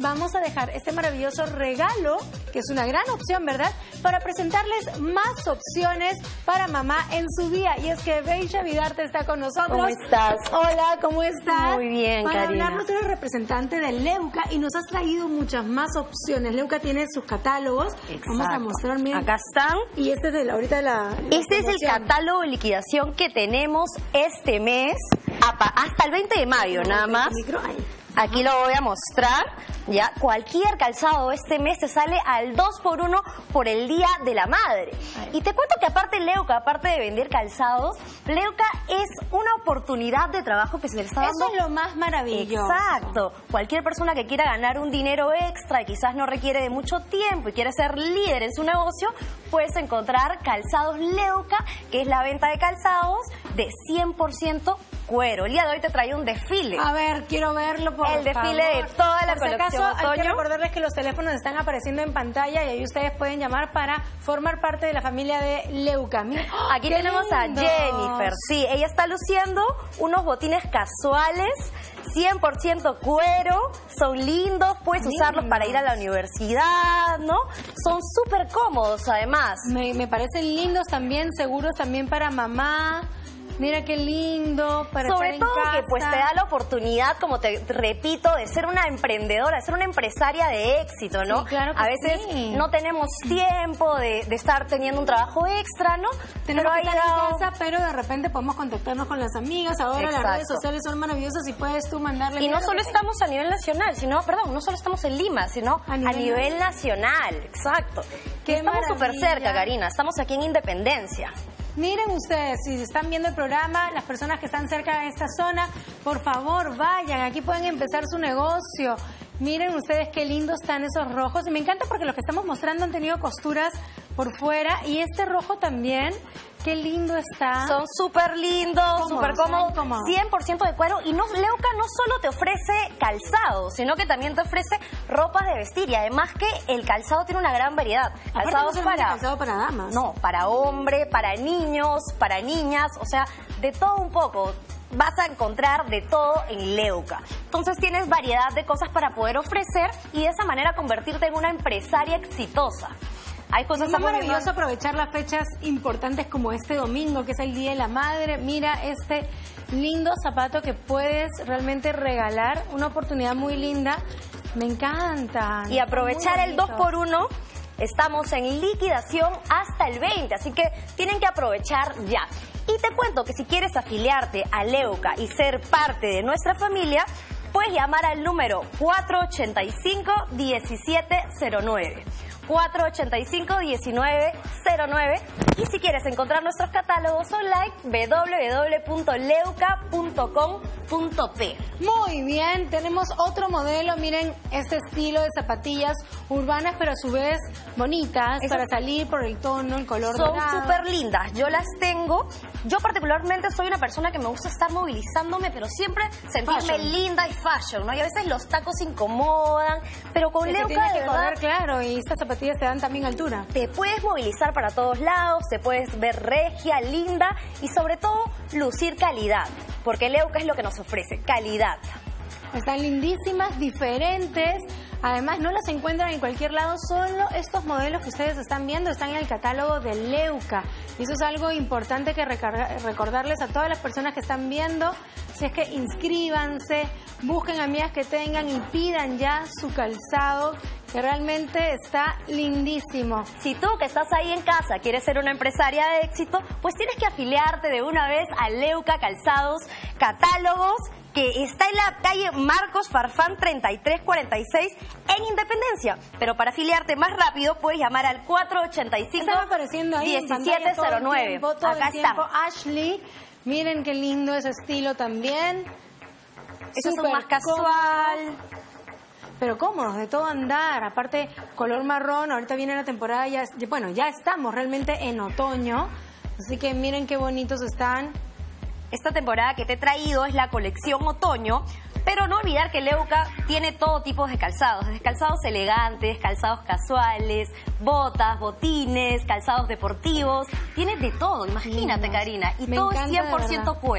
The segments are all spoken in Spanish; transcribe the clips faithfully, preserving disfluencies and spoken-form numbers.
vamos a dejar este maravilloso regalo, que es una gran opción, ¿verdad? Para presentarles más opciones para mamá en su día. Y es que Beisha Vidarte está con nosotros. ¿Cómo estás? Hola, ¿cómo estás? Muy bien, para Karina. Para hablarnos, tú eres representante de Leuca y nos has traído muchas más opciones. Leuca tiene sus catálogos. Exacto. Vamos a mostrar, miren. Acá están. Y este es de la, ahorita de la, la Este promoción. es el catálogo de liquidación que tenemos este mes hasta el veinte de mayo, nada más. Aquí lo voy a mostrar. Ya, cualquier calzado este mes te sale al dos por uno por el Día de la Madre. Y te cuento que aparte Leuca, aparte de vender calzados, Leuca es una oportunidad de trabajo que se le está dando. Eso es lo más maravilloso. Exacto. Cualquier persona que quiera ganar un dinero extra y quizás no requiere de mucho tiempo y quiere ser líder en su negocio, puedes encontrar Calzados Leuca, que es la venta de calzados de cien por ciento cuero. El día de hoy te trae un desfile. A ver, quiero verlo, por El desfile favor. de toda la Por si colección acaso, otoño. hay que recordarles que los teléfonos están apareciendo en pantalla y ahí ustedes pueden llamar para formar parte de la familia de Leuca. Mira, aquí tenemos lindos. a Jennifer. Sí, ella está luciendo unos botines casuales, cien por ciento cuero, son lindos, puedes lindos. usarlos para ir a la universidad, ¿no? Son súper cómodos además. Me, me parecen lindos también, seguros también para mamá. Mira qué lindo, para Sobre estar todo en casa. que pues te da la oportunidad, como te repito, de ser una emprendedora, de ser una empresaria de éxito, ¿no? Sí, claro que a veces sí. no tenemos tiempo de, de estar teniendo un trabajo extra, ¿no? Tenemos que ahí estar da- en casa, pero de repente podemos contactarnos con las amigas. Ahora Exacto. las redes sociales son maravillosas y puedes tú mandarle... Y no mira solo lo que- estamos a nivel nacional, sino, perdón, no solo estamos en Lima, sino A a nivel nivel, nacional, exacto. Qué Y estamos súper maravilla. cerca, Karina, estamos aquí en Independencia. Miren ustedes, si están viendo el programa, las personas que están cerca de esta zona, por favor vayan, aquí pueden empezar su negocio. Miren ustedes qué lindos están esos rojos. Y me encanta porque los que estamos mostrando han tenido costuras por fuera. Y este rojo también, qué lindo está. Son súper lindos, Cómodos, súper son cómodos, cómodos. cien por ciento de cuero. Y no, Leuca no solo te ofrece calzado, sino que también te ofrece ropas de vestir. Y además que el calzado tiene una gran variedad. Aparte, no Calzados solamente para... calzado para damas. No, para hombre, para niños, para niñas, o sea, de todo un poco. Vas a encontrar de todo en Leuca. Entonces tienes variedad de cosas para poder ofrecer y de esa manera convertirte en una empresaria exitosa. Hay cosas Es maravilloso aprovechar las fechas importantes como este domingo, que es el Día de la Madre. Mira este lindo zapato que puedes realmente regalar, una oportunidad muy linda. Me encanta. Y aprovechar el dos por uno. Estamos en liquidación hasta el veinte, así que tienen que aprovechar ya. Y te cuento que si quieres afiliarte a Leuca y ser parte de nuestra familia, puedes llamar al número cuatro ochenta y cinco, diecisiete cero nueve. cuatro ochenta y cinco, diecinueve cero nueve. Y si quieres encontrar nuestros catálogos online, w w w punto leuca punto com punto p. Muy bien, tenemos otro modelo. Miren este estilo de zapatillas urbanas, pero a su vez bonitas, Esas- para salir por el tono, el color Son dorado. súper lindas, yo las tengo. Yo particularmente soy una persona que me gusta estar movilizándome, pero siempre sentirme Fashion. linda y fashion, ¿no? Y a veces los tacos incomodan, pero con Que te Leuca tienes de que verdad correr, claro, y estas zapatillas te dan también altura. te puedes movilizar para todos lados, te puedes ver regia, linda y sobre todo lucir calidad, porque Leuca es lo que nos ofrece, calidad. Están lindísimas, diferentes. Además, no las encuentran en cualquier lado. Solo estos modelos que ustedes están viendo están en el catálogo de Leuca. Y eso es algo importante que recarga- recordarles a todas las personas que están viendo. Si es que inscríbanse, busquen amigas que tengan y pidan ya su calzado, que realmente está lindísimo. Si tú que estás ahí en casa quieres ser una empresaria de éxito, pues tienes que afiliarte de una vez a Leuca Calzados Catálogos, que está en la calle Marcos Farfán treinta y tres cuarenta y seis en Independencia. Pero para afiliarte más rápido puedes llamar al cuatro ochenta y cinco, Están apareciendo ahí en pantalla diecisiete cero todo el nueve. tiempo, todo el Acá tiempo. está. Ashley, miren qué lindo ese estilo también. Eso es Súper más casual. cómodo, pero cómodos, de todo andar. Aparte, color marrón, ahorita viene la temporada, ya, ya- bueno, ya estamos realmente en otoño. Así que miren qué bonitos están. Esta temporada que te he traído es la colección otoño, pero no olvidar que Leuca tiene todo tipo de calzados, desde calzados elegantes, calzados casuales, botas, botines, calzados deportivos, tiene de todo, imagínate, Lindos. Karina, y Me todo es encanta, cien de por ciento verdad. cuero.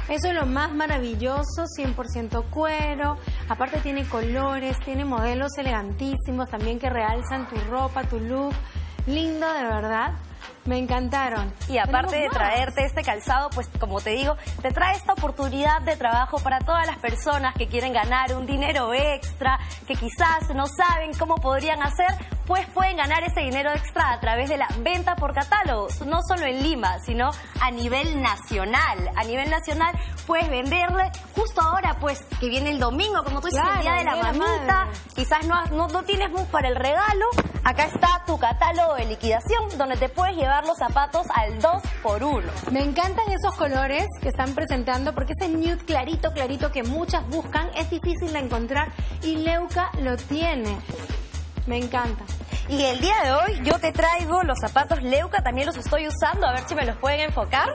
Eso es lo más maravilloso, cien por ciento cuero. Aparte tiene colores, tiene modelos elegantísimos también que realzan tu ropa, tu look. Lindo, de verdad. Me encantaron. Y aparte de traerte este calzado, pues como te digo, te trae esta oportunidad de trabajo para todas las personas que quieren ganar un dinero extra, que quizás no saben cómo podrían hacer, pues pueden ganar ese dinero extra a través de la venta por catálogo, no solo en Lima, sino a nivel nacional. A nivel nacional puedes venderle justo ahora, pues, que viene el domingo, como tú dices, claro, el Día de la Mamita, madre. Quizás no, no, no tienes mucho para el regalo. Acá está tu catálogo de liquidación, donde te puedes llevar los zapatos al dos por uno. Me encantan esos colores que están presentando, porque ese nude clarito, clarito que muchas buscan, es difícil de encontrar y Leuca lo tiene. Me encanta. Y el día de hoy yo te traigo los zapatos Leuca, también los estoy usando, a ver si me los pueden enfocar.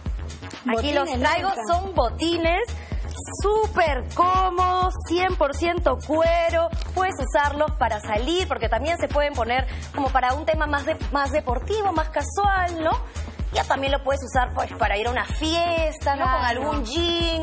Aquí los traigo, son botines súper cómodos, cien por ciento cuero. Puedes usarlos para salir, porque también se pueden poner como para un tema más, de, más deportivo, más casual, ¿no? Ya también lo puedes usar pues para ir a una fiesta, ¿no? Claro. Con algún jean.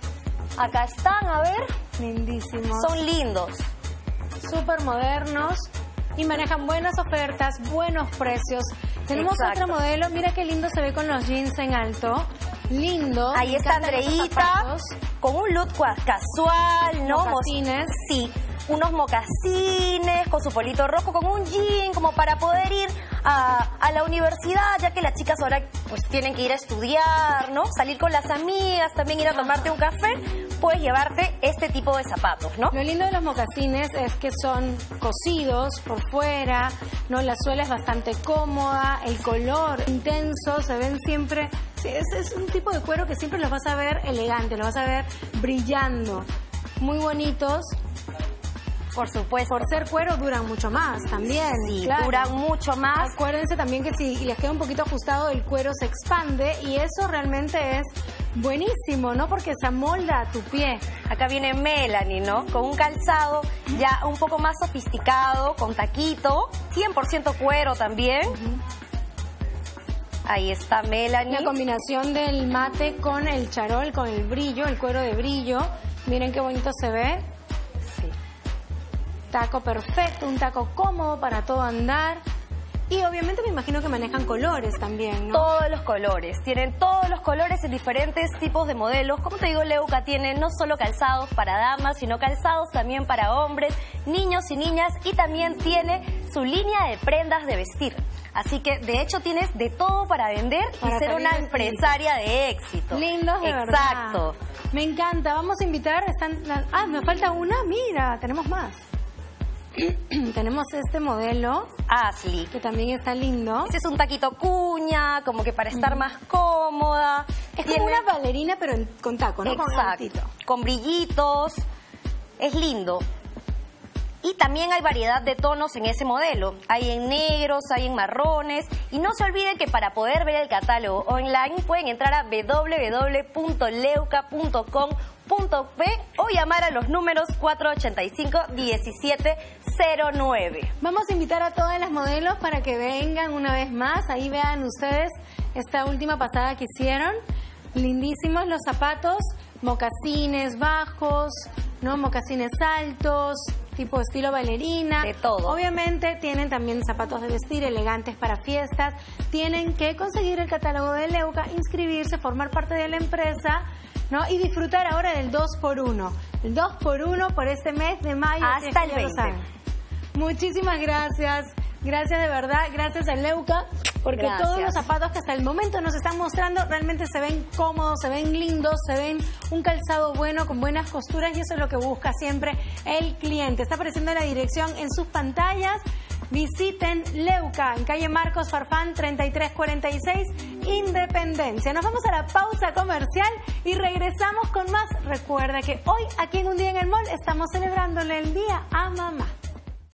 Acá están, a ver. Lindísimos. Son lindos. Súper modernos y manejan buenas ofertas, buenos precios. Tenemos Exacto. otro modelo, mira qué lindo se ve con los jeans en alto. Lindo. Ahí está Andreita con un look casual, ¿no? Mocasines. Sí, unos mocasines con su polito rojo, con un jean, como para poder ir a, a la universidad, ya que las chicas ahora pues tienen que ir a estudiar, ¿no? Salir con las amigas, también ir a tomarte un café. Puedes llevarte este tipo de zapatos, ¿no? Lo lindo de los mocasines es que son cosidos por fuera, ¿no? La suela es bastante cómoda, el color intenso, se ven siempre... Sí, es, es un tipo de cuero que siempre los vas a ver elegantes, los vas a ver brillando, muy bonitos. Por supuesto. Por ser cuero duran mucho más también. Sí, claro. duran mucho más. Acuérdense también que si les queda un poquito ajustado, el cuero se expande y eso realmente es buenísimo, ¿no? Porque se amolda a tu pie. Acá viene Melanie, ¿no? Con un calzado ya un poco más sofisticado, con taquito, cien por ciento cuero también. Uh-huh. Ahí está Melanie. La combinación del mate con el charol, con el brillo, el cuero de brillo. Miren qué bonito se ve. Sí. Taco perfecto, un taco cómodo para todo andar. Y obviamente me imagino que manejan colores también, ¿no? Todos los colores. Tienen todos los colores en diferentes tipos de modelos. Como te digo, Leuca tiene no solo calzados para damas, sino calzados también para hombres, niños y niñas. Y también tiene su línea de prendas de vestir. Así que, de hecho, tienes de todo para vender para y ser una empresaria de éxito. Lindos, de Exacto. verdad. Exacto. Me encanta. Vamos a invitar. Están... Ah, me falta una. Mira, tenemos más. Tenemos este modelo Ashley, que también está lindo. Este es un taquito cuña, como que para estar mm. más cómoda. Es Tiene... como una bailarina pero en, con taco, ¿no? Exacto, con, con brillitos. Es lindo. Y también hay variedad de tonos en ese modelo. Hay en negros, hay en marrones. Y no se olviden que para poder ver el catálogo online pueden entrar a w w w punto leuca punto com punto p o llamar a los números cuatro ochenta y cinco, diecisiete cero nueve. Vamos a invitar a todas las modelos para que vengan una vez más. Ahí vean ustedes esta última pasada que hicieron. Lindísimos los zapatos, mocasines bajos, ¿no? Mocasines altos, tipo estilo bailarina. De todo. Obviamente tienen también zapatos de vestir elegantes para fiestas. Tienen que conseguir el catálogo de Leuca, inscribirse, formar parte de la empresa, ¿no? Y disfrutar ahora del dos por uno. El dos por uno por este mes de mayo. Hasta el veinte. Muchísimas gracias. Gracias de verdad. Gracias a Leuca. Porque gracias. Todos los zapatos que hasta el momento nos están mostrando realmente se ven cómodos, se ven lindos, se ven un calzado bueno, con buenas costuras. Y eso es lo que busca siempre el cliente. Está apareciendo la dirección en sus pantallas. Visiten Leuca en calle Marcos Farfán treinta y tres cuarenta y seis, Independencia. Nos vamos a la pausa comercial y regresamos con más. Recuerda que hoy aquí en Un Día en el Mall estamos celebrándole el Día a Mamá.